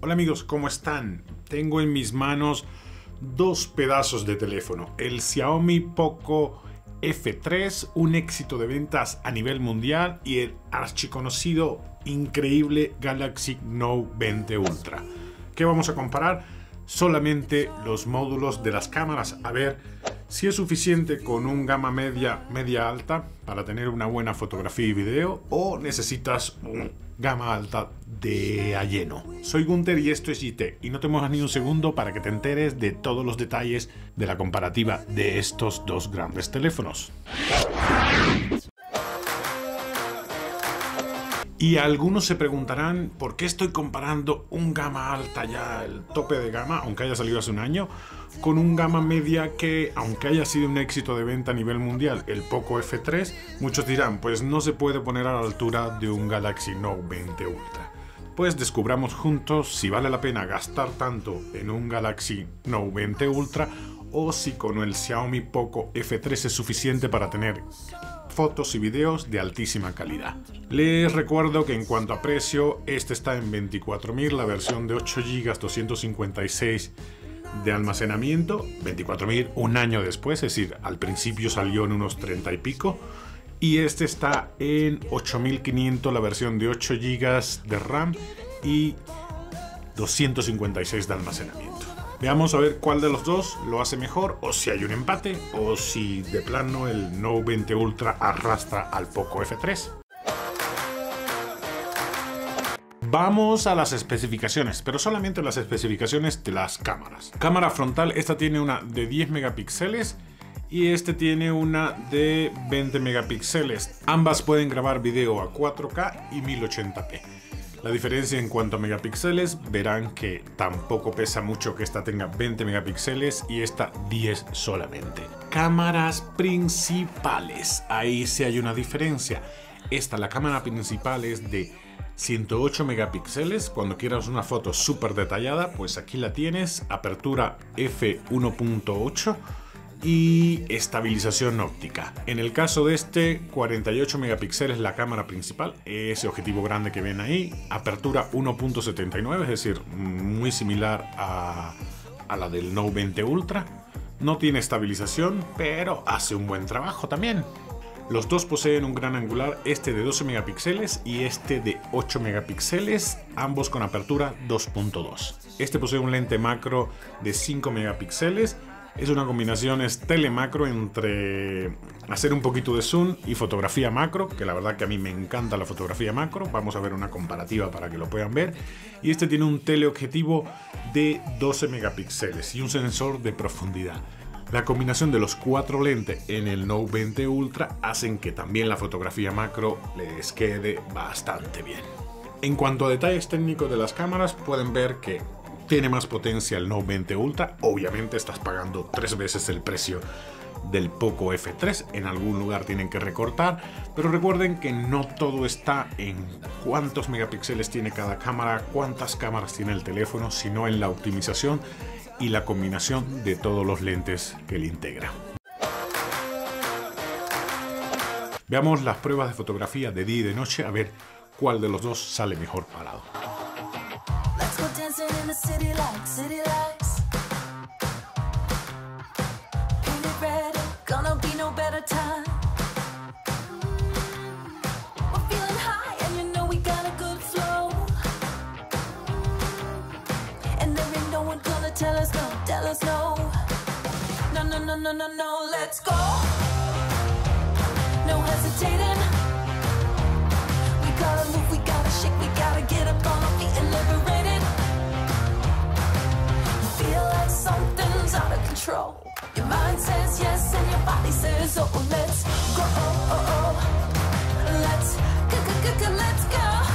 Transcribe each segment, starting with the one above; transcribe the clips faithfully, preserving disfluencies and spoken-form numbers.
Hola amigos, ¿cómo están? Tengo en mis manos dos pedazos de teléfono. El Xiaomi Poco F tres, un éxito de ventas a nivel mundial, y el archiconocido, increíble Galaxy Note veinte Ultra. ¿Qué vamos a comparar? Solamente los módulos de las cámaras. A ver si es suficiente con un gama media, media alta para tener una buena fotografía y video, o necesitas un gama alta de a lleno. Soy Gunter y esto es G T, y no te muevas ni un segundo para que te enteres de todos los detalles de la comparativa de estos dos grandes teléfonos. Y algunos se preguntarán por qué estoy comparando un gama alta, ya el tope de gama, aunque haya salido hace un año, con un gama media que, aunque haya sido un éxito de venta a nivel mundial, el Poco F tres, muchos dirán, pues no se puede poner a la altura de un Galaxy Note veinte Ultra. Pues descubramos juntos si vale la pena gastar tanto en un Galaxy Note veinte Ultra o si con el Xiaomi Poco F tres es suficiente para tener fotos y videos de altísima calidad. Les recuerdo que en cuanto a precio, este está en veinticuatro mil, la versión de ocho gigas, doscientos cincuenta y seis de almacenamiento, veinticuatro mil un año después, es decir, al principio salió en unos treinta y pico, y este está en ocho mil quinientos, la versión de ocho gigas de RAM y doscientos cincuenta y seis de almacenamiento. Veamos a ver cuál de los dos lo hace mejor, o si hay un empate, o si de plano el Note veinte Ultra arrastra al Poco F tres. Vamos a las especificaciones, pero solamente las especificaciones de las cámaras. Cámara frontal, esta tiene una de diez megapíxeles y este tiene una de veinte megapíxeles. Ambas pueden grabar video a cuatro K y mil ochenta p. La diferencia en cuanto a megapíxeles, verán que tampoco pesa mucho que esta tenga veinte megapíxeles y esta diez solamente. Cámaras principales, ahí sí hay una diferencia. Esta, la cámara principal, es de ciento ocho megapíxeles. Cuando quieras una foto súper detallada, pues aquí la tienes. Apertura f uno punto ocho y estabilización óptica. En el caso de este, cuarenta y ocho megapíxeles la cámara principal, ese objetivo grande que ven ahí. Apertura uno punto setenta y nueve, es decir, muy similar a, a la del Note veinte Ultra. No tiene estabilización, pero hace un buen trabajo también. Los dos poseen un gran angular, este de doce megapíxeles y este de ocho megapíxeles, ambos con apertura dos punto dos. Este posee un lente macro de cinco megapíxeles. Es una combinación es telemacro entre hacer un poquito de zoom y fotografía macro, que la verdad que a mí me encanta la fotografía macro. Vamos a ver una comparativa para que lo puedan ver. Y este tiene un teleobjetivo de doce megapíxeles y un sensor de profundidad. La combinación de los cuatro lentes en el Note veinte Ultra hacen que también la fotografía macro les quede bastante bien. En cuanto a detalles técnicos de las cámaras, pueden ver que tiene más potencia el Note veinte Ultra. Obviamente estás pagando tres veces el precio del Poco F tres. En algún lugar tienen que recortar, pero recuerden que no todo está en cuántos megapíxeles tiene cada cámara, cuántas cámaras tiene el teléfono, sino en la optimización y la combinación de todos los lentes que le integra. Veamos las pruebas de fotografía de día y de noche, a ver cuál de los dos sale mejor parado. In the city lights, city lights. Painted red, gonna be no better time. We're feeling high and you know we got a good flow. And there ain't no one gonna tell us no, tell us no. No, no, no, no, no, no, let's go. No hesitating. We gotta move, we gotta shake, we gotta get up on our feet and liberate it. Feel like something's out of control. Your mind says yes and your body says oh. Let's go, oh, oh, oh. Let's go, go, go, go, let's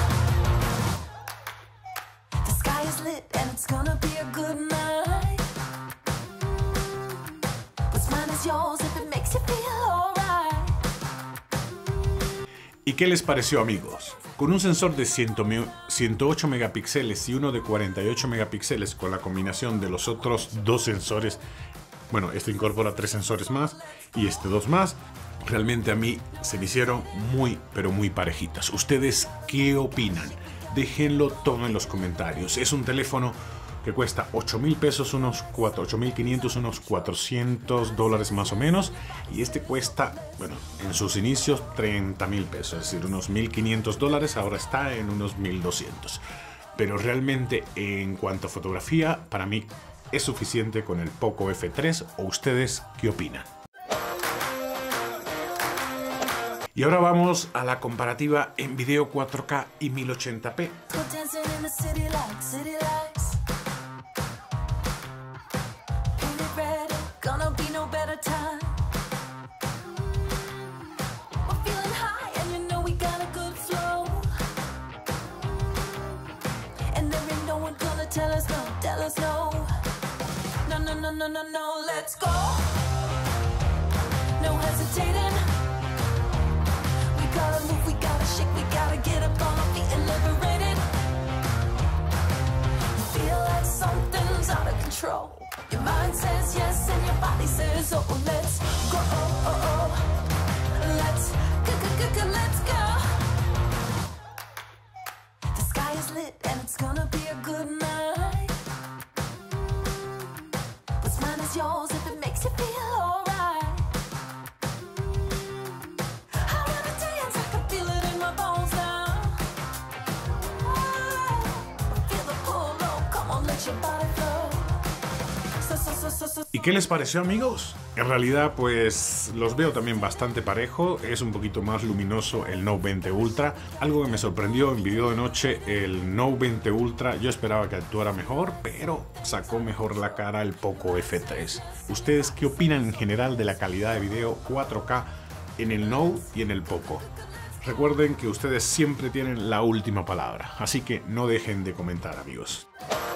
go. The sky is lit and it's gonna be a good night. What's mine is yours if it makes you feel alright. ¿Y qué les pareció, amigos? Con un sensor de ciento ocho megapíxeles y uno de cuarenta y ocho megapíxeles, con la combinación de los otros dos sensores, bueno, este incorpora tres sensores más y este dos más, realmente a mí se me hicieron muy, pero muy parejitas. ¿Ustedes qué opinan? déjenlo todo en los comentarios. Es un teléfono que cuesta ocho mil pesos, unos ocho mil quinientos, unos cuatrocientos dólares más o menos. Y este cuesta, bueno, en sus inicios treinta mil pesos, es decir, unos mil quinientos dólares. Ahora está en unos mil doscientos. Pero realmente en cuanto a fotografía, para mí es suficiente con el Poco F tres. ¿O ustedes qué opinan? Y ahora vamos a la comparativa en video cuatro K y mil ochenta p. Tell us no, tell us no. No, no, no, no, no, no, let's go. No hesitating. We gotta move, we gotta shake, we gotta get up on our feet and liberate it. You feel like something's out of control. Your mind says yes and your body says oh, let's go. Oh, oh, oh. Let's go, go, go, go, let's go. The sky is lit and it's gonna be a good night. Yours if it makes you feel alright. I wanna dance, I can feel it in my bones now. Feel the pull, oh, come on, let your body flow. So, so, so, so, so. ¿Y qué les pareció, amigos? En realidad, pues los veo también bastante parejo. Es un poquito más luminoso el Note veinte Ultra. Algo que me sorprendió en video de noche, el Note veinte Ultra, yo esperaba que actuara mejor, pero sacó mejor la cara el Poco F tres. ¿Ustedes qué opinan en general de la calidad de video cuatro K en el Note y en el Poco? Recuerden que ustedes siempre tienen la última palabra, así que no dejen de comentar, amigos.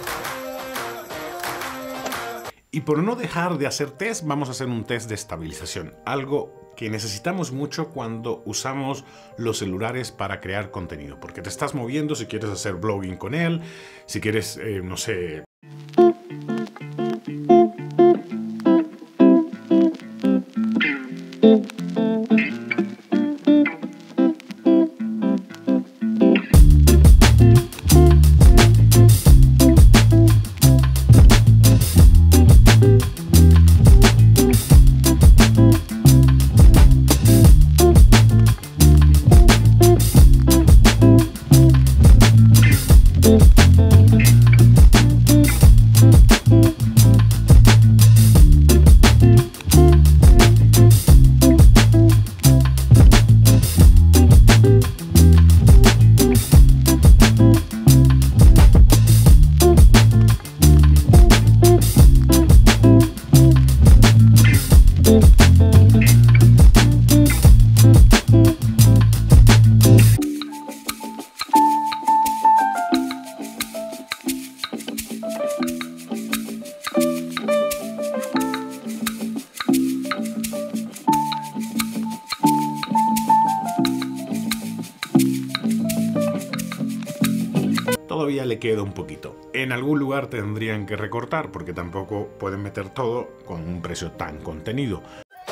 Y por no dejar de hacer test, vamos a hacer un test de estabilización, algo que necesitamos mucho cuando usamos los celulares para crear contenido, porque te estás moviendo si quieres hacer blogging con él, si quieres, eh, no sé... Todavía le queda un poquito. En algún lugar tendrían que recortar porque tampoco pueden meter todo con un precio tan contenido.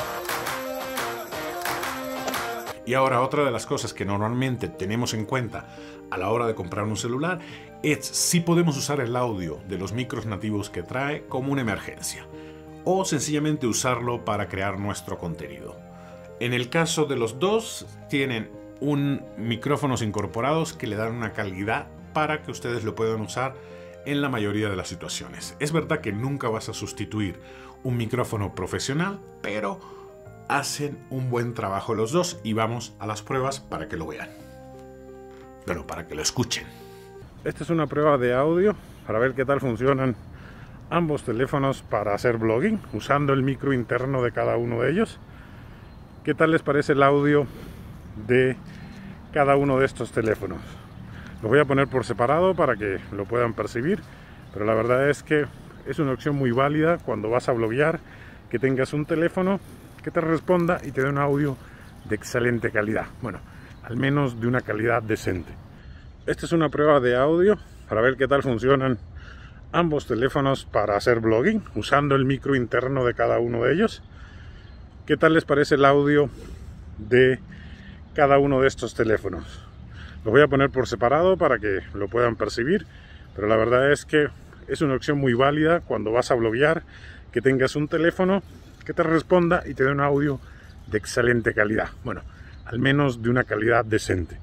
Y ahora otra de las cosas que normalmente tenemos en cuenta a la hora de comprar un celular es si podemos usar el audio de los micros nativos que trae como una emergencia o sencillamente usarlo para crear nuestro contenido. En el caso de los dos tienen un micrófonos incorporados que le dan una calidad para que ustedes lo puedan usar en la mayoría de las situaciones. Es verdad que nunca vas a sustituir un micrófono profesional, pero hacen un buen trabajo los dos y vamos a las pruebas para que lo vean. Bueno, para que lo escuchen. Esta es una prueba de audio para ver qué tal funcionan ambos teléfonos para hacer blogging, usando el micro interno de cada uno de ellos. ¿Qué tal les parece el audio de cada uno de estos teléfonos? Los voy a poner por separado para que lo puedan percibir, pero la verdad es que es una opción muy válida cuando vas a bloguear, que tengas un teléfono que te responda y te dé un audio de excelente calidad. Bueno, al menos de una calidad decente. Esta es una prueba de audio para ver qué tal funcionan ambos teléfonos para hacer blogging, usando el micro interno de cada uno de ellos. ¿Qué tal les parece el audio de cada uno de estos teléfonos? Los voy a poner por separado para que lo puedan percibir, pero la verdad es que es una opción muy válida cuando vas a bloguear, que tengas un teléfono que te responda y te dé un audio de excelente calidad. Bueno, al menos de una calidad decente.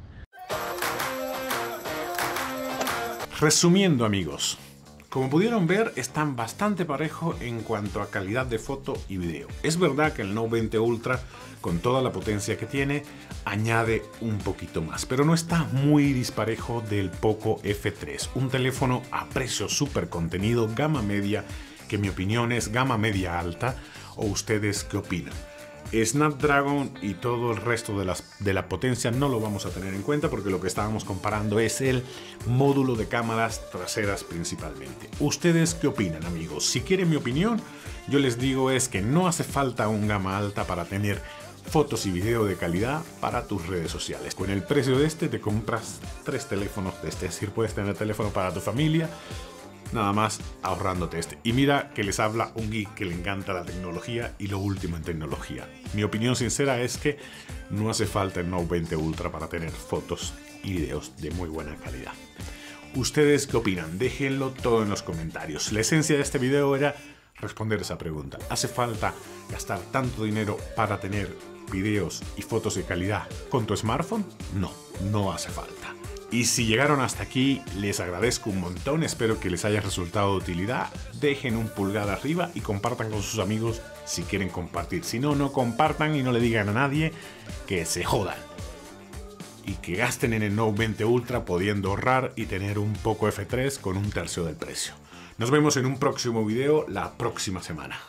Resumiendo, amigos, como pudieron ver, están bastante parejos en cuanto a calidad de foto y video. Es verdad que el Note veinte Ultra, con toda la potencia que tiene, añade un poquito más, pero no está muy disparejo del Poco F tres, un teléfono a precio súper contenido, gama media, que en mi opinión es gama media alta. ¿O ustedes qué opinan? Snapdragon y todo el resto de, las, de la potencia no lo vamos a tener en cuenta porque lo que estábamos comparando es el módulo de cámaras traseras principalmente. ¿Ustedes qué opinan, amigos? Si quieren mi opinión, yo les digo es que no hace falta un gama alta para tener fotos y video de calidad para tus redes sociales. Con el precio de este te compras tres teléfonos de este, es decir, puedes tener teléfono para tu familia, nada más ahorrándote este. Y mira que les habla un geek que le encanta la tecnología y lo último en tecnología. Mi opinión sincera es que no hace falta el Note veinte Ultra para tener fotos y videos de muy buena calidad. ¿Ustedes qué opinan? Déjenlo todo en los comentarios. La esencia de este video era responder esa pregunta. ¿Hace falta gastar tanto dinero para tener videos y fotos de calidad con tu smartphone? No, no hace falta. Y si llegaron hasta aquí, les agradezco un montón, espero que les haya resultado de utilidad. Dejen un pulgar arriba y compartan con sus amigos si quieren compartir. Si no, no compartan y no le digan a nadie que se jodan. Y que gasten en el Note veinte Ultra pudiendo ahorrar y tener un Poco F tres con un tercio del precio. Nos vemos en un próximo video la próxima semana.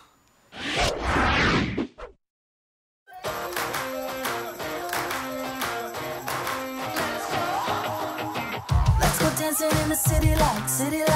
Dancing in the city lights, city